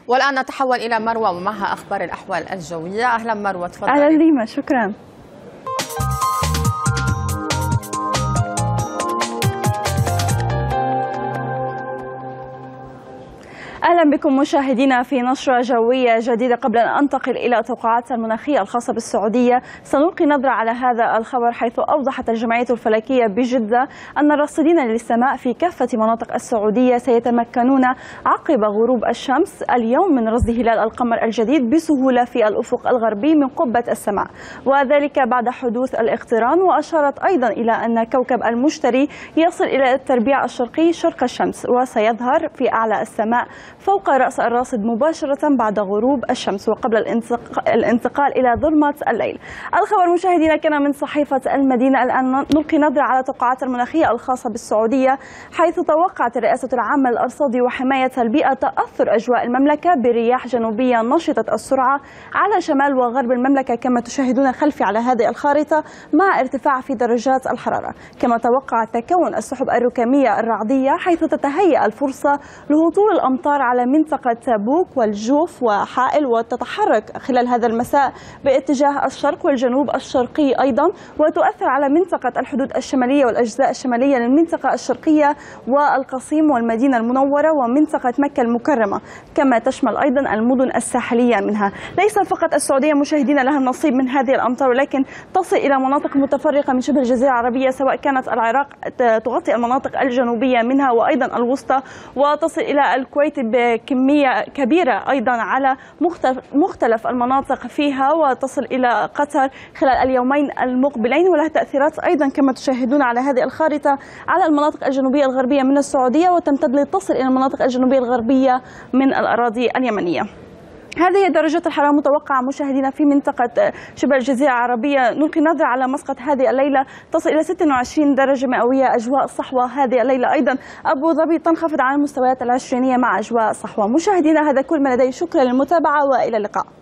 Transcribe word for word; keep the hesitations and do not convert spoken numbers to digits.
والآن نتحول إلى مروة ومعها أخبار الأحوال الجوية. أهلا مروة، تفضل. أهلا ليما، شكرا. أهلا بكم مشاهدينا في نشرة جوية جديدة. قبل أن أنتقل إلى التوقعات المناخية الخاصة بالسعودية، سنلقي نظرة على هذا الخبر، حيث أوضحت الجمعية الفلكية بجدة أن الراصدين للسماء في كافة مناطق السعودية سيتمكنون عقب غروب الشمس اليوم من رصد هلال القمر الجديد بسهولة في الأفق الغربي من قبة السماء، وذلك بعد حدوث الاقتران. وأشارت أيضا إلى أن كوكب المشتري يصل إلى التربيع الشرقي شرق الشمس، وسيظهر في أعلى السماء فوق رأس الراصد مباشرة بعد غروب الشمس وقبل الانتقال إلى ظلمة الليل. الخبر مشاهدينا كان من صحيفة المدينة. الآن نلقي نظرة على التوقعات المناخية الخاصة بالسعودية، حيث توقعت الرئاسة العامة للأرصاد وحماية البيئة تأثر أجواء المملكة برياح جنوبية نشطة السرعة على شمال وغرب المملكة، كما تشاهدون خلفي على هذه الخارطة، مع ارتفاع في درجات الحرارة. كما توقعت تكون السحب الركامية الرعدية، حيث تتهيأ الفرصة لهطول الأمطار على منطقة تبوك والجوف وحائل، وتتحرك خلال هذا المساء باتجاه الشرق والجنوب الشرقي أيضا، وتؤثر على منطقة الحدود الشمالية والأجزاء الشمالية للمنطقة الشرقية والقصيم والمدينة المنورة ومنطقة مكة المكرمة، كما تشمل أيضا المدن الساحلية منها. ليس فقط السعودية مشاهدينا لها النصيب من هذه الأمطار، ولكن تصل إلى مناطق متفرقة من شبه الجزيرة العربية، سواء كانت العراق تغطي المناطق الجنوبية منها وأيضا الوسطى، وتصل إلى الكويت بكمية كبيرة أيضا على مختلف المناطق فيها، وتصل إلى قطر خلال اليومين المقبلين، ولها تأثيرات أيضا كما تشاهدون على هذه الخارطة على المناطق الجنوبية الغربية من السعودية، وتمتد لتصل إلى المناطق الجنوبية الغربية من الأراضي اليمنية. هذه درجات الحرارة المتوقعة مشاهدينا في منطقة شبه الجزيرة العربية. نلقي نظرة على مسقط هذه الليلة، تصل إلى ستة وعشرين درجة مئوية أجواء صحوة هذه الليلة. أيضا أبو ظبي تنخفض عن المستويات العشرينية مع أجواء صحوة. مشاهدينا هذا كل ما لدي، شكرا للمتابعة وإلى اللقاء.